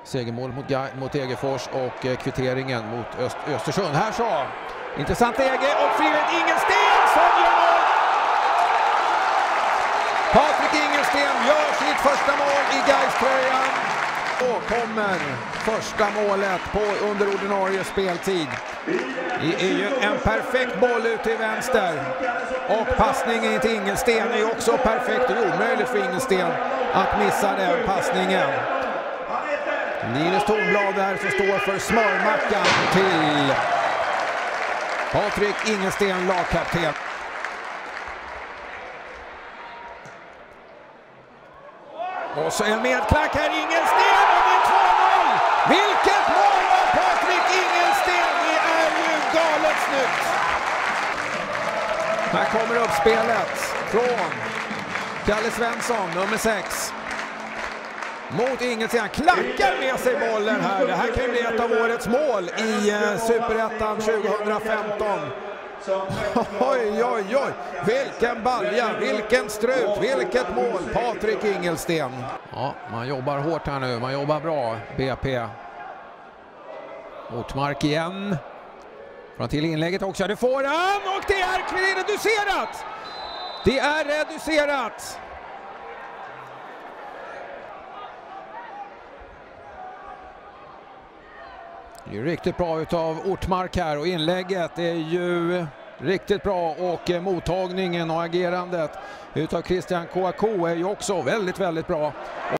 Segermål mot Degerfors och kvitteringen mot Östersund. Här så, intressant läge och Fredrik Ingelsten som gör mål! Patrik Ingelsten gör sitt första mål i Gais-tröjan och kommer första målet under ordinarie speltid. Det är ju en perfekt boll ut till vänster och passningen till Ingelsten är också perfekt och omöjligt för Ingelsten att missa den passningen. Linus Tornblad där som står för smörmackan till Patrik Ingelsten, lagkapten. Och så en medklack här, Ingelsten, och det är 2-0! Vilket mål av Patrik Ingelsten! Det är ju galet snyggt! Här kommer uppspelet från Kalle Svensson, nummer 6. Mot Ingelsten, klackar med sig bollen här. Det här kan ju bli ett av årets mål i Superettan 2015. Oj, oj, oj. Vilken balja, vilken strut, vilket mål. Patrik Ingelsten. Ja, man jobbar hårt här nu. Man jobbar bra, BP. Ortmark igen. Från till inlägget också. Det får han och det är reducerat. Det är reducerat. Det är riktigt bra utav Ortmark här och inlägget är ju riktigt bra och mottagningen och agerandet utav Christian Kouakou är ju också väldigt, väldigt bra.